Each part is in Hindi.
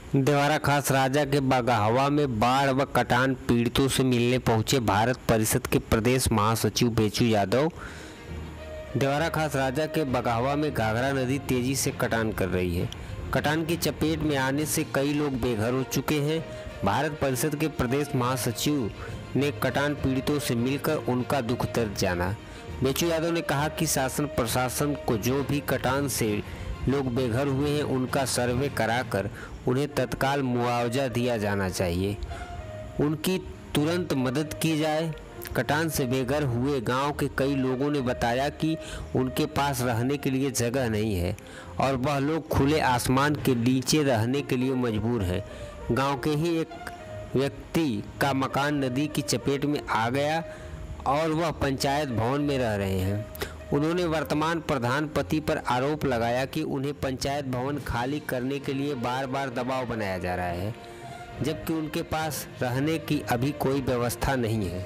देवरा खास राजा के बगहवा में बाढ़ व कटान पीड़ितों से मिलने पहुंचे भारत परिषद के प्रदेश महासचिव बेचू यादव। देवरा खास राजा के बगहवा में घाघरा नदी तेजी से कटान कर रही है। कटान की चपेट में आने से कई लोग बेघर हो चुके हैं। भारत परिषद के प्रदेश महासचिव ने कटान पीड़ितों से मिलकर उनका दुख दर्द जाना। बेचू यादव ने कहा कि शासन प्रशासन को जो भी कटान से लोग बेघर हुए हैं उनका सर्वे कराकर उन्हें तत्काल मुआवजा दिया जाना चाहिए, उनकी तुरंत मदद की जाए। कटान से बेघर हुए गांव के कई लोगों ने बताया कि उनके पास रहने के लिए जगह नहीं है और वह लोग खुले आसमान के नीचे रहने के लिए मजबूर हैं। गांव के ही एक व्यक्ति का मकान नदी की चपेट में आ गया और वह पंचायत भवन में रह रहे हैं। उन्होंने वर्तमान प्रधानपति पर आरोप लगाया कि उन्हें पंचायत भवन खाली करने के लिए बार बार दबाव बनाया जा रहा है, जबकि उनके पास रहने की अभी कोई व्यवस्था नहीं है।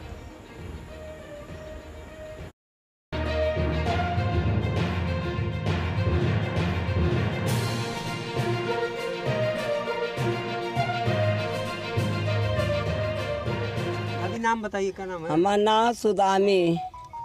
अभी नाम बताइए, क्या नाम है? हमारा नाम सुदामी।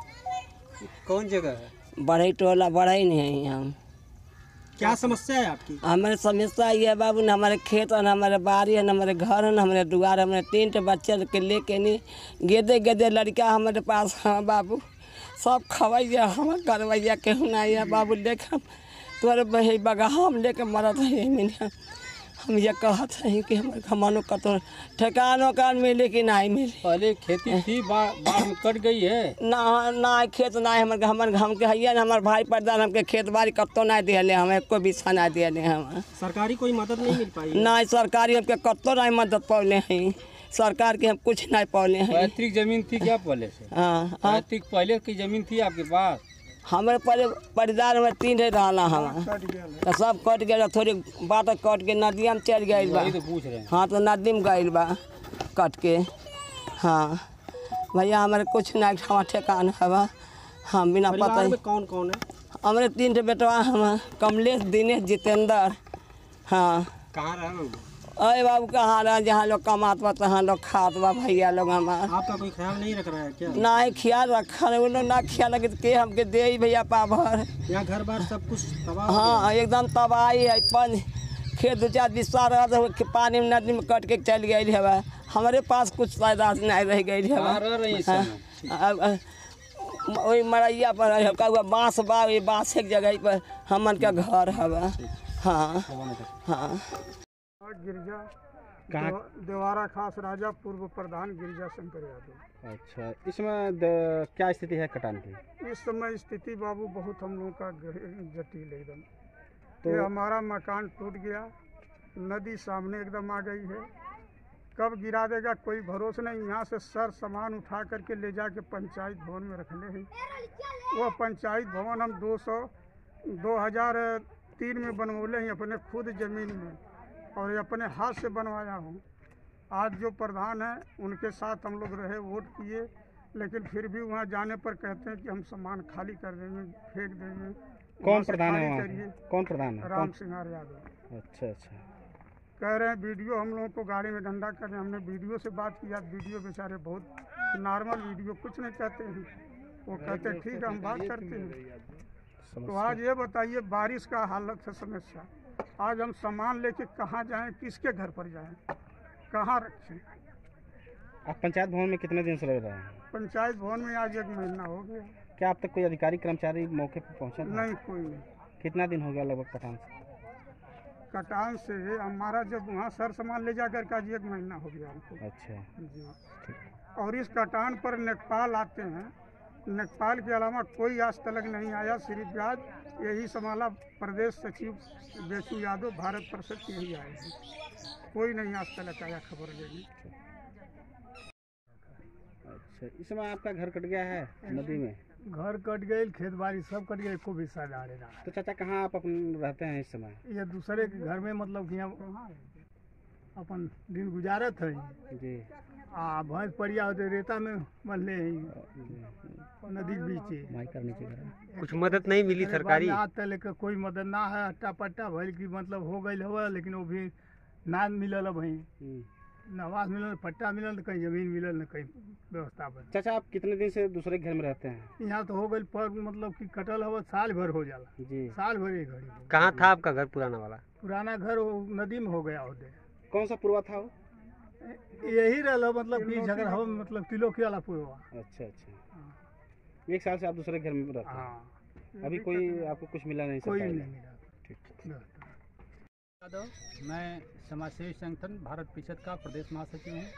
कौन जगह है? बढ़ई टोला बढ़ई नहीं है हम। क्या समस्या है आपकी? हमारे समस्या ये है बाबू, न हमारे खेत है, न हमारे बाड़ी है, न हमारे घर है, न हमारे दुआर है। हमारे 3 बच्चे के लेके नहीं गेदे गेदे लड़का हमारे पास है बाबू। सब खवैया हम करवैया केहू नहीं है बाबू। लेके तोरे बही बगा हम लेके मरत है। हम ये कहते हैं कि हमारे खमानों का तो ठेकान वकान मिले कि नहीं मिले। पहले खेती थी, बाढ़ में कट गई है। ना खेत ना हमारे हम के है ना। हमारे भाई प्रधान हमके खेत बाड़ी कत्तो नहीं दिले, हमें कोई बिछा नहीं दिले। हम सरकारी कोई मदद नहीं मिल पाई? नहीं, सरकारी हमके कत्तो नहीं मदद पौले हैं। सरकार के हम कुछ नहीं पौले हैं। पैतृक जमीन थी क्या पहले से? हाँ, पैतृक पहले की जमीन थी आपके पास? हमारे पहले परिवार में 3 रहना हम तो सब कट गया। थोड़ी बात कट के नदिया में चल गई बा। तो पूछ रहे हैं। हाँ, तो नदी में गई बा कट के। हाँ भैया, हमारे कुछ नहीं हमारा ठेकान है। हम बिना पता ही। कौन कौन है? हमारे 3 बेटवा हम, कमलेश, दिनेश, जितेंद्र। हाँ। कहाँ रहे? अरे बाबू कहाँ रहा, जहाँ लोग कमात बा तहाँ लोग खात बा भैया लोग हमारा। आपका कोई ख्याल नहीं रख रहा है क्या? नहीं ख्याल रखा है, उन लोग ना ख्याल रखे के हमके दे भैया पाभर। यहाँ घर बार सब कुछ तबाह हो हाँ, एकदम तबाही है। खेत 2-4 बिस्सा रहा था, पानी में नदी में कट के चल गई है। हमारे पास कुछ तादाद नहीं रह गई है। वही मरैया पर बाँस बा, बाँस एक जगह पर हमन का घर है। हाँ हाँ। गिरिजा देवरा खास राजा पूर्व प्रधान गिरिजा शंकर यादव। अच्छा, इसमें क्या स्थिति है कटान की? इस समय स्थिति बाबू बहुत हम लोगों का जटिल एकदम। तो ये हमारा मकान टूट गया, नदी सामने एकदम आ गई है। कब गिरा देगा कोई भरोसा नहीं। यहाँ से सर सामान उठा करके ले जाके पंचायत भवन में रखले हैं। वह पंचायत भवन हम 2003 में बनवले हैं अपने खुद ज़मीन में और अपने हाथ से बनवाया हूँ। आज जो प्रधान है उनके साथ हम लोग रहे, वोट किए, लेकिन फिर भी वहाँ जाने पर कहते हैं कि हम सामान खाली कर देंगे, फेंक देंगे। कौन प्रधान है? कौन प्रधान है? राम सिंगार यादव। अच्छा। कह रहे हैं वीडियो हम लोगों को गाड़ी में डंडा कर रहे हैं। हमने वीडियो से बात किया, वीडियो बेचारे बहुत नॉर्मल वीडियो, कुछ नहीं कहते हैं। वो कहते हैं ठीक है हम बात करते हैं। तो आज ये बताइए, बारिश का हालत है समस्या। आज हम सामान लेके कहाँ जाएं, किसके घर पर जाएं, कहाँ रखें? आप पंचायत भवन में कितने दिन से रह रहे हैं? पंचायत भवन में आज 1 महीना हो गया। क्या अब तक कोई अधिकारी कर्मचारी मौके पर पहुंचा? नहीं, कोई नहीं। कितना दिन हो गया लगभग कटान से? कटान से हमारा जब वहाँ सर सामान ले जाकर के आज 1 महीना हो गया हमको। अच्छा जी। और इस कटान पर नेपाल आते हैं, नेपाल के अलावा कोई आज तक नहीं आया। सिर्फ आज यही संभाला प्रदेश सचिव बेचू यादव भारत परिषद के यही आए हैं। कोई नहीं आज तक आया खबर लेने। अच्छा, इस समय आपका घर कट गया है नदी में? घर कट गए, खेत बाड़ी सब कट गए, को भी साझा। तो चाचा कहाँ आप अपन रहते हैं इस समय? ये दूसरे के घर में, मतलब कि अपन दिन गुजारत है जी। भैंस परिया होते रेता में बनले नदी के बीच। कुछ मदद नहीं मिली सरकारी? आज तक कोई मदद ना है। अट्टा पट्टा भल की मतलब हो गई हुआ, लेकिन वो भी ना मिलल अब वहीं न आवास मिलल, पट्टा मिलल, न कहीं जमीन मिलल, न कहीं व्यवस्था बन। चाचा आप कितने दिन से दूसरे घर में रहते हैं? यहाँ तो हो गई पर मतलब कि कटल हो साल भर हो जाला जी। साल भर एक घड़ी हो। कहाँ था आपका घर पुराना वाला? पुराना घर वो नदी में हो गया उधर। कौन सा पुरवा था वो? यही रहा मतलब कि झगड़ा हो मतलब तिलोकी वाला पुरवा। अच्छा अच्छा, 1 साल से आप दूसरे घर में रहते हैं? हाँ, अभी कोई आपको कुछ मिला नहीं? कोई सरकार नहीं ने? मिला। ठीक। यादव, मैं समाज सेवी संगठन भारत परिषद का प्रदेश महासचिव हूँ।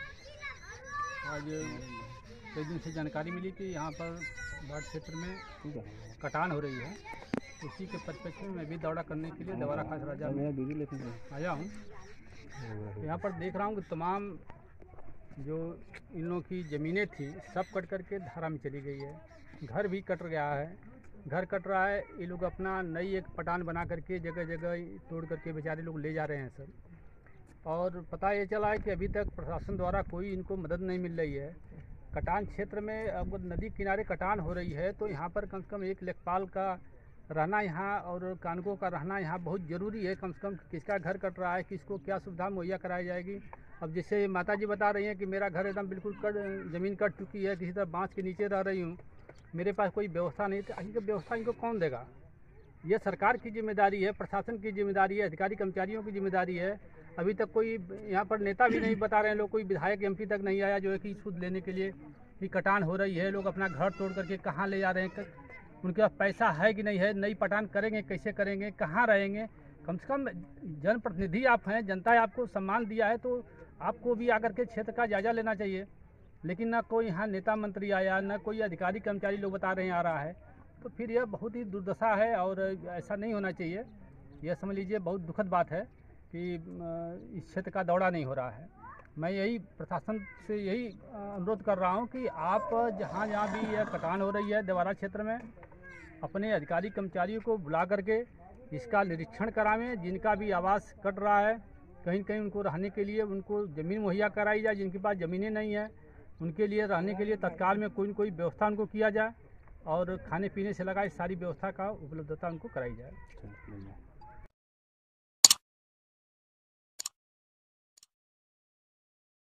आज कई दिन से जानकारी मिली कि यहाँ पर बाढ़ क्षेत्र में कटान हो रही है, उसी के परिप्रेक्ष्य में मैं भी दौरा करने के लिए दवारा खास राजा में आया हूँ। यहाँ पर देख रहा हूँ कि तमाम जो इन लोगों की ज़मीनें थी सब कट करके धारा में चली गई है, घर भी कट गया है, घर कट रहा है। ये लोग अपना नई एक पटान बना करके जगह जगह तोड़ करके बेचारे लोग ले जा रहे हैं सब। और पता ये चला है कि अभी तक प्रशासन द्वारा कोई इनको मदद नहीं मिल रही है। कटान क्षेत्र में अब नदी किनारे कटान हो रही है तो यहाँ पर कम से कम एक लेखपाल का रहना यहाँ और कानूनों का रहना यहाँ बहुत ज़रूरी है। कम से कम किसका घर कट रहा है, किसको क्या सुविधा मुहैया कराई जाएगी। अब जैसे माता जी बता रही हैं कि मेरा घर एकदम बिल्कुल ज़मीन कट चुकी है, किसी तरह बांस के नीचे रह रही हूँ, मेरे पास कोई व्यवस्था नहीं, तो इनकी व्यवस्था इनको कौन देगा? ये सरकार की जिम्मेदारी है, प्रशासन की जिम्मेदारी है, अधिकारी कर्मचारियों की जिम्मेदारी है। अभी तक कोई यहाँ पर नेता भी नहीं बता रहे हैं लोग, कोई विधायक एमपी तक नहीं आया जो है कि सूद लेने के लिए कि कटान हो रही है, लोग अपना घर तोड़ करके कहाँ ले जा रहे हैं, उनके पास पैसा है कि नहीं है, नई पटान करेंगे कैसे करेंगे, कहाँ रहेंगे। कम से कम जनप्रतिनिधि आप हैं, जनता आपको सम्मान दिया है तो आपको भी आकर के क्षेत्र का जायजा लेना चाहिए। लेकिन ना कोई यहाँ नेता मंत्री आया, ना कोई अधिकारी कर्मचारी लोग बता रहे हैं आ रहा है, तो फिर यह बहुत ही दुर्दशा है और ऐसा नहीं होना चाहिए। यह समझ लीजिए बहुत दुखद बात है कि इस क्षेत्र का दौरा नहीं हो रहा है। मैं यही प्रशासन से यही अनुरोध कर रहा हूँ कि आप जहाँ जहाँ भी यह कटान हो रही है देवारा क्षेत्र में, अपने अधिकारी कर्मचारियों को बुला करके इसका निरीक्षण करावें। जिनका भी आवास कट रहा है कहीं कहीं उनको रहने के लिए उनको ज़मीन मुहैया कराई जाए, जिनके पास ज़मीनें नहीं है उनके लिए रहने के लिए तत्काल में कोई न कोई व्यवस्था उनको किया जाए और खाने पीने से लगा इस सारी व्यवस्था का उपलब्धता उनको कराई जाए।